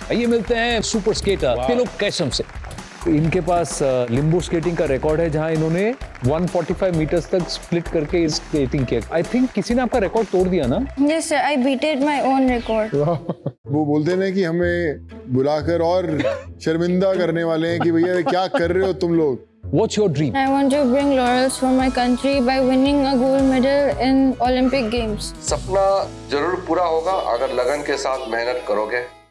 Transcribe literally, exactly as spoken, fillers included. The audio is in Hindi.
ये मिलते हैं सुपर स्केटर तिलक कैशम से। इनके पास लिम्बो स्केटिंग का रिकॉर्ड है जहां इन्होंने एक सौ पैंतालीस मीटर्स तक स्प्लिट करके स्केटिंग किया। आई थिंक किसी ने आपका रिकॉर्ड तोड़ दिया ना? Yes sir, I beated my own record. वो बोलते ना कि हमें बुलाकर और शर्मिंदा करने वाले हैं कि भैया क्या कर रहे हो तुम लोग। What's your dream? I want to bring laurels for my country by winning a gold medal in Olympic Games. सपना जरूर पूरा होगा अगर लगन के साथ मेहनत करोगे।